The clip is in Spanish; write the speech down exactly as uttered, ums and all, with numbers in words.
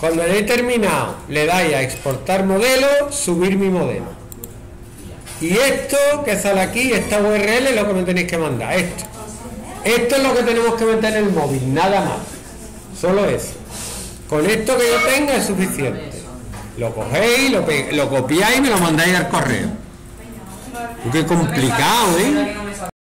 Cuando he terminado, le dais a exportar modelo, subir mi modelo. Y esto que sale aquí, esta U R L es lo que me tenéis que mandar. Esto. Esto es lo que tenemos que meter en el móvil, nada más. Solo eso. Con esto que yo tenga es suficiente. Lo cogéis, lo, lo copiáis y me lo mandáis al correo. Qué complicado, ¿eh?